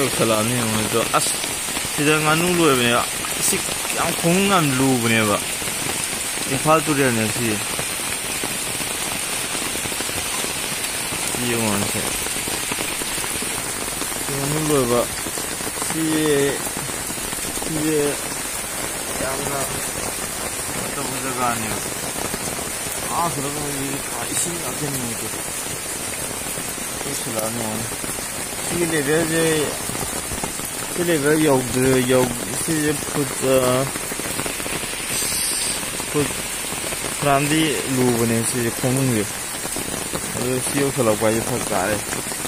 yꯧꯁꯜꯂꯛꯑꯕꯅꯤ ꯌꯦꯡꯉꯣ ꯑꯁ ꯁꯤꯗ ꯉꯥꯅꯨ ꯂꯣꯏꯕꯅꯦꯕ ꯁꯤ ꯌꯥꯝ ꯈꯣꯡ ꯌꯥꯝ ꯂꯨꯕꯅꯦꯕ ꯏꯝꯐꯥꯜ ꯇꯨꯔꯦꯜꯅꯦ ꯁꯤ ꯌꯦꯡꯉꯣ ꯁꯤ ꯉꯥꯅꯨ ꯂꯣꯏꯕ ꯁꯤꯁꯦ ꯌꯥꯝꯅ ꯐꯠꯇꯕ ꯖꯒꯥꯅꯦꯕ ꯈꯔꯒ 이신이 앞에는 이렇게 쏘시라면 이 레벨에 이 레벨 시제 풋 프란디 루브네 시제 공문이 시오 설라고 해서 잘해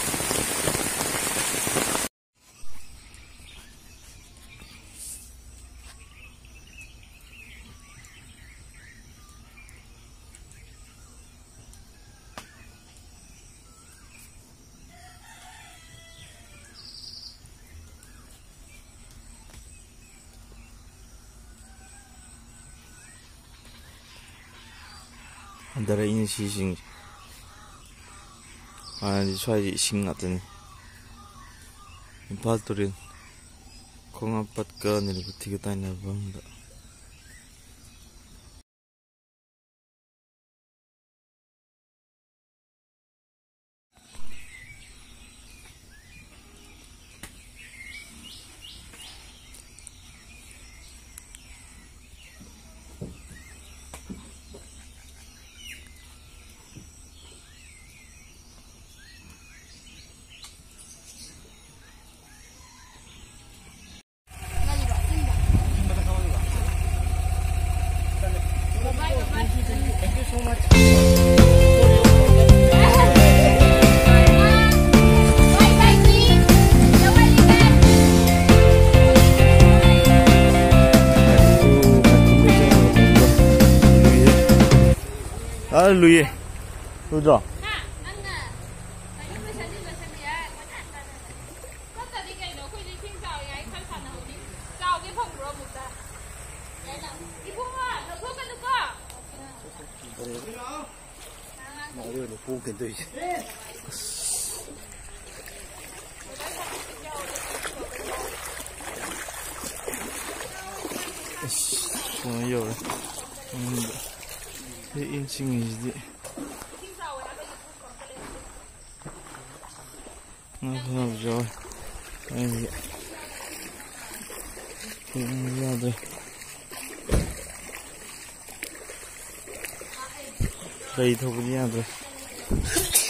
안다라 있는 시신 아니 swai ising ngatan Impal turin kung apat ka nilibuti ka tayo na bangda Lui Lu rồi rồi cái inching gì nó hợp rồi đây ra rồi đây thôi nha rồi